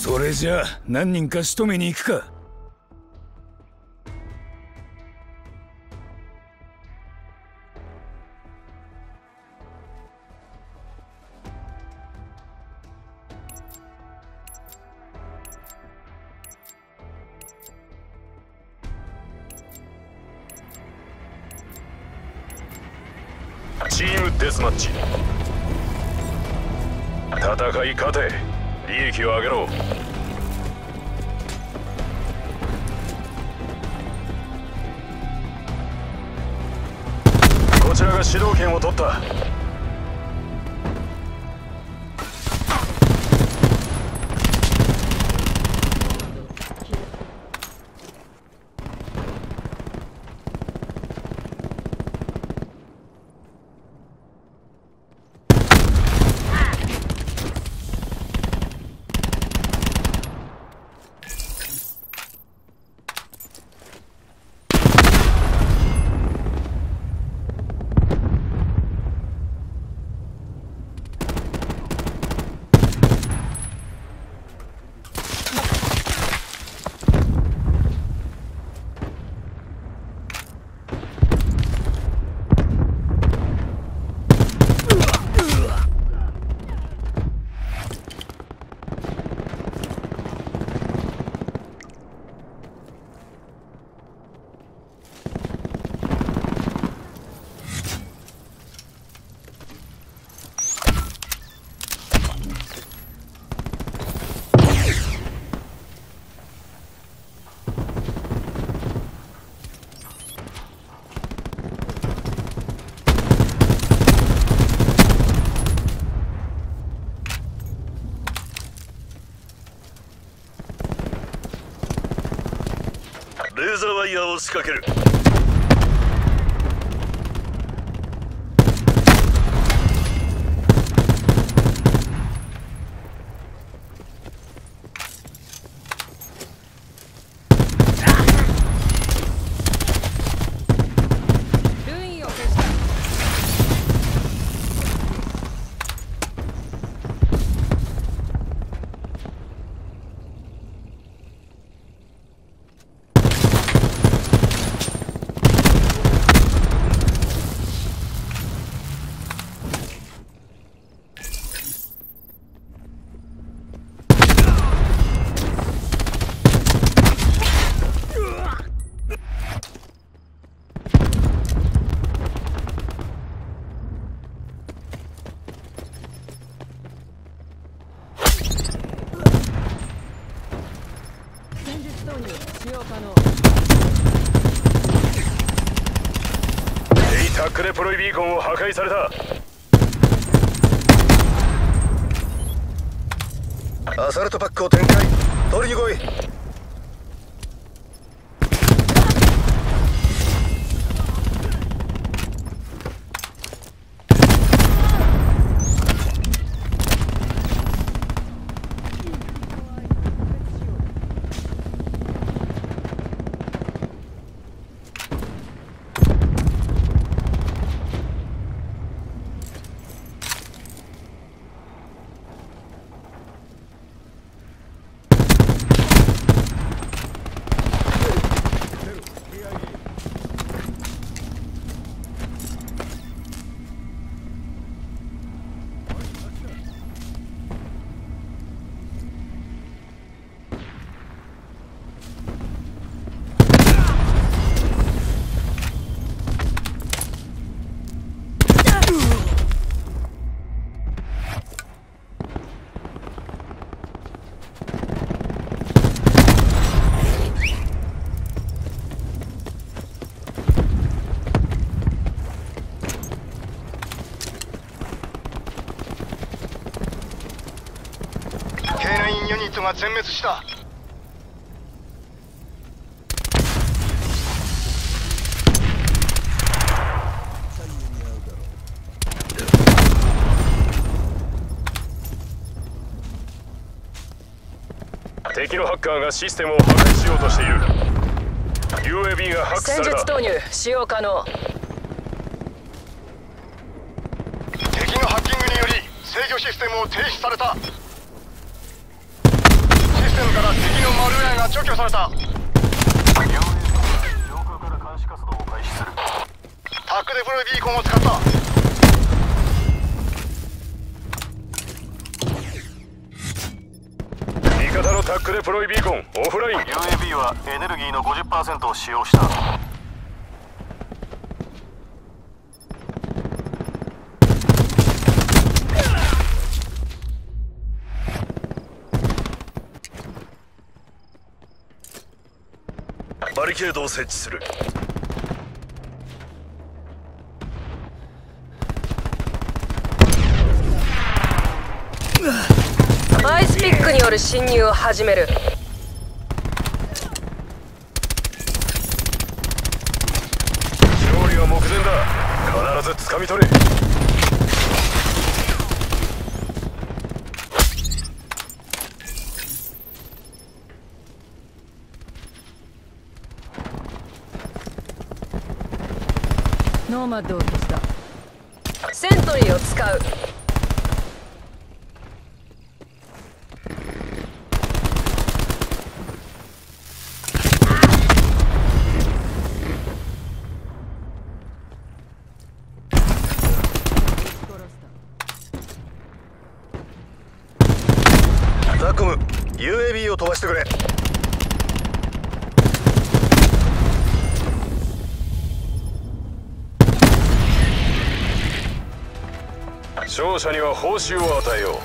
それじゃあ何人か仕留めに行くか。 チームデスマッチ。戦い勝て、利益を上げろ。こちらが主導権を取った。レーザーワイヤーを仕掛ける。タックレプロイビーコンを破壊された。アサルトパックを展開。取りに来い。K9 ユニットが全滅した。敵のハッカーがシステムを破壊しようとしている。 UAV がハックされた。 戦術投入使用可能。 敵のハッキングにより制御システムを停止された。 テムから敵のマルウェアが除去された。 上空から監視活動を開始する。 タクデプロイビーコンを使った。 味方のタックでプロイビーコンオフライン。 UAV はエネルギーの 50% を使用した。 バリケードを設置する。 アイスピックによる侵入を始める。 勝利は目前だ。必ず掴み取れ。 ノーマッドを消した。 セントリーを使う。 タコム UAV を飛ばしてくれ。勝者には報酬を与えよう。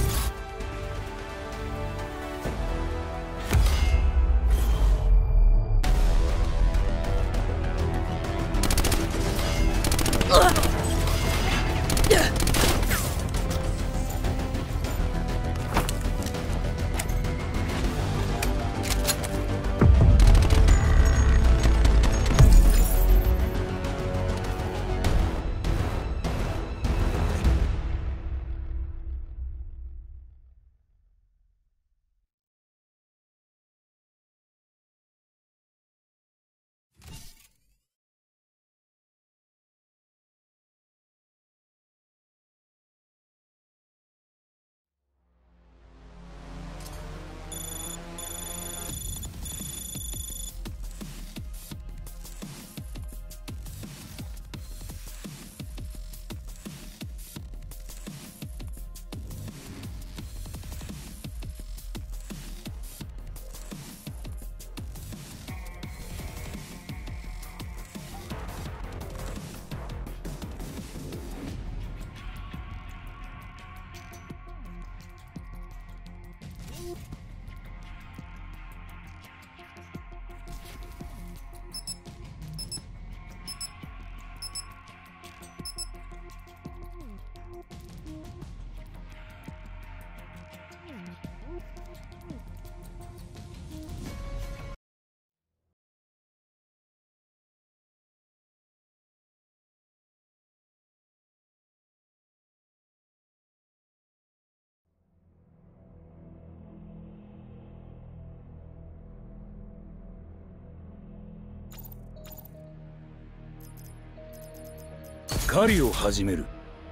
狩りを始める。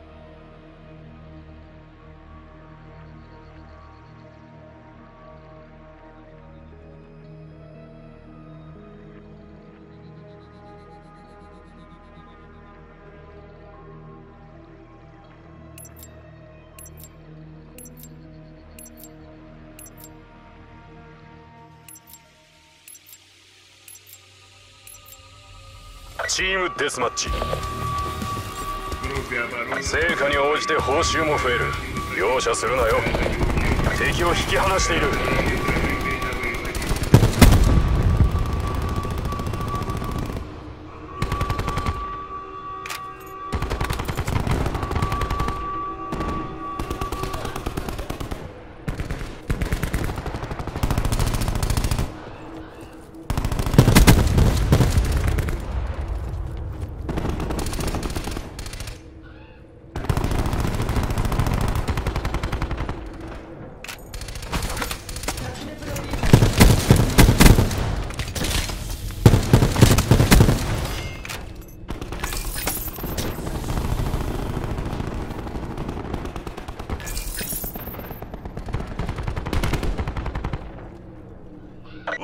チームデスマッチ。成果に応じて報酬も増える。容赦するなよ。敵を引き離している。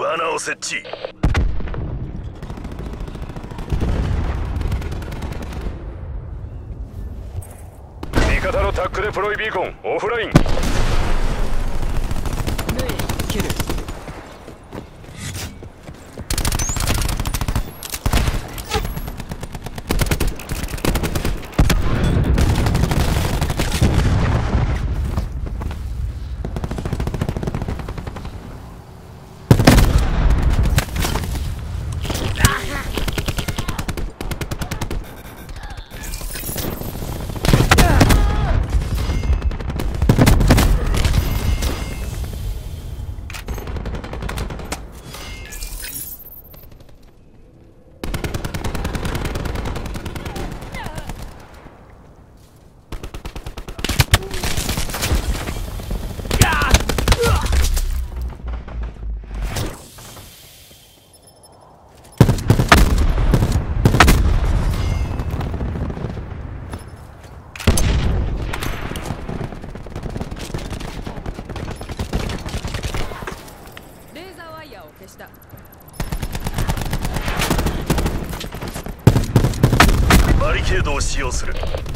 罠を設置。味方のタックデプロイビーコンオフライン。 キル。消した。 バリケードを使用する。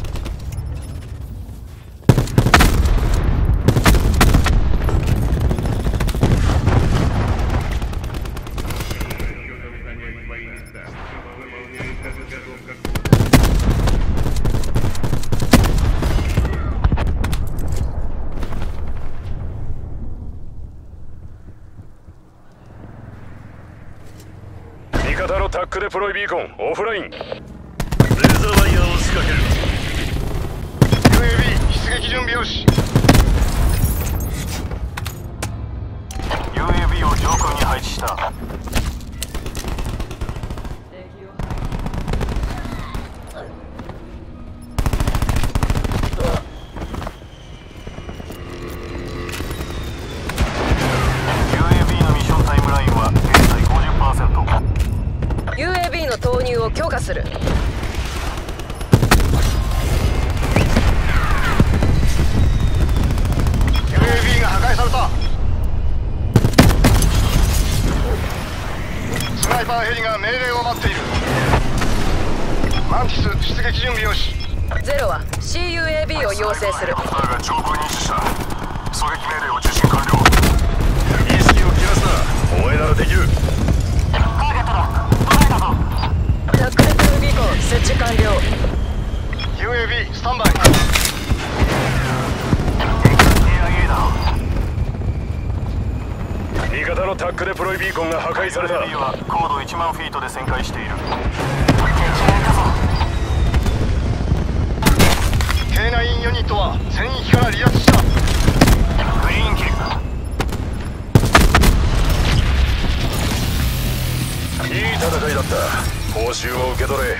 味方のタックデプロイビーコンオフライン。レーザーワイヤーを仕掛ける。 UAV 出撃準備よし。 UAV を上空に配置した。UAV のミッションタイムラインは現在 50%。 UAV の投入を許可する。 UAV が破壊された。スナイパーヘリが命令を待っている。マンティス出撃準備よし。 ゼロは CUAB を要請する。 ヘリコプターが上空に位置した。狙撃命令を受信完了。 意識を切らすな。お前ならできる。 ターゲットだ。捉えたぞ。 タックデプロイビーコン設置完了。 UAV スタンバイ。 AIA だ。 味方のタックデプロイビーコンが破壊された。 UAV は高度1万フィートで旋回している。 K9 ユニットは戦域から離脱した。 グリーンキル。 いい戦いだった。報酬を受け取れ。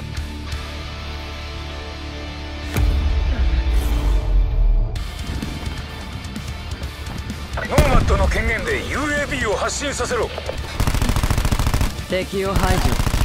ノーマットの権限で UAB を発進させろ。 敵を排除。